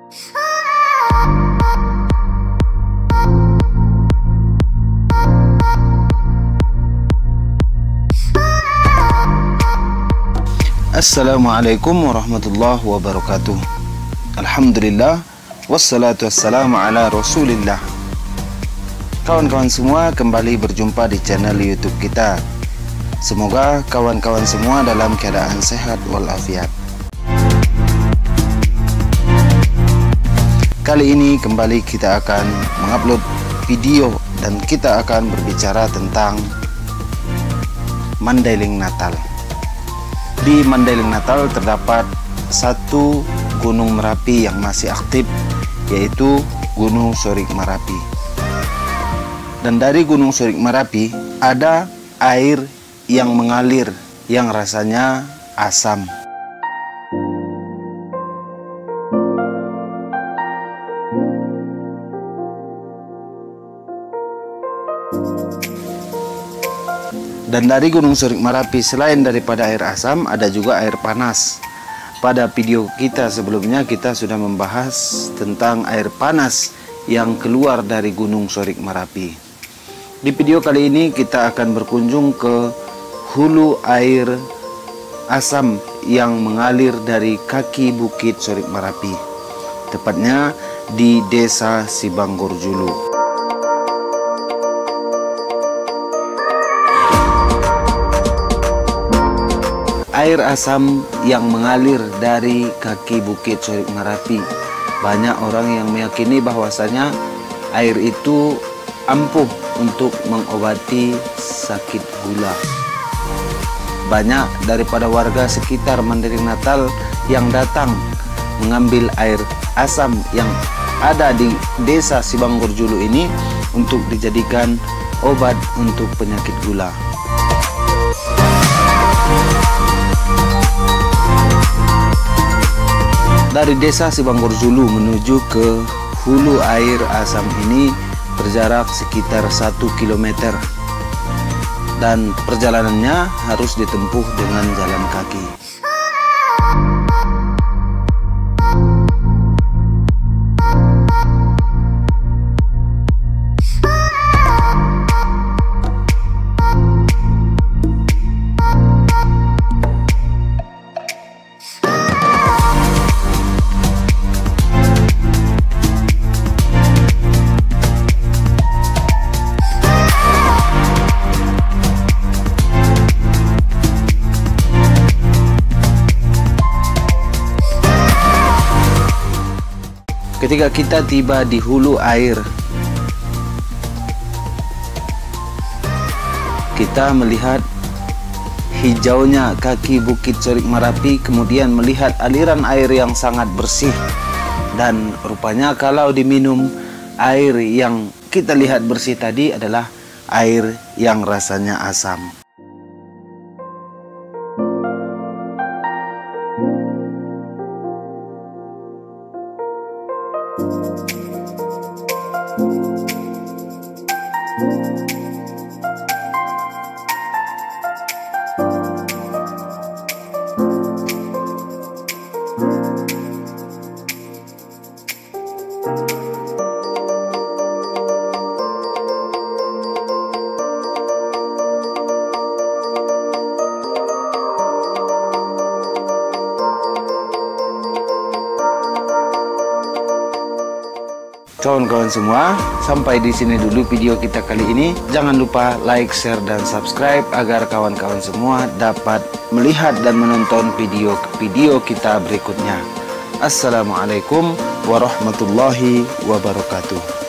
Assalamualaikum warahmatullahi wabarakatuh. Alhamdulillah, wassalatu wassalamu ala rasulillah. Kawan-kawan semua, kembali berjumpa di channel YouTube kita. Semoga kawan-kawan semua dalam keadaan sehat walafiat. Kali ini kembali kita akan mengupload video dan kita akan berbicara tentang Mandailing Natal. Di Mandailing Natal terdapat satu gunung Merapi yang masih aktif, yaitu Gunung Sorik Merapi. Dan dari Gunung Sorik Merapi ada air yang mengalir yang rasanya asam. Dan dari Gunung Sorik Merapi, selain daripada air asam, ada juga air panas. Pada video kita sebelumnya kita sudah membahas tentang air panas yang keluar dari Gunung Sorik Merapi. Di video kali ini kita akan berkunjung ke hulu air asam yang mengalir dari kaki Bukit Sorik Merapi, tepatnya di Desa Sibanggorjulu. Air asam yang mengalir dari kaki Bukit Sorik Merapi, banyak orang yang meyakini bahwasanya air itu ampuh untuk mengobati sakit gula. Banyak daripada warga sekitar Mandailing Natal yang datang mengambil air asam yang ada di Desa Sibanggorjulu ini untuk dijadikan obat untuk penyakit gula. Dari Desa Sibanggorjulu menuju ke hulu air asam ini berjarak sekitar 1 km, dan perjalanannya harus ditempuh dengan jalan kaki. Ketika kita tiba di hulu air, kita melihat hijaunya kaki Bukit Sorik Merapi, kemudian melihat aliran air yang sangat bersih. Dan rupanya kalau diminum, air yang kita lihat bersih tadi adalah air yang rasanya asam. Kawan-kawan semua, sampai di sini dulu video kita kali ini. Jangan lupa like, share, dan subscribe agar kawan-kawan semua dapat melihat dan menonton video kita berikutnya. Assalamualaikum warahmatullahi wabarakatuh.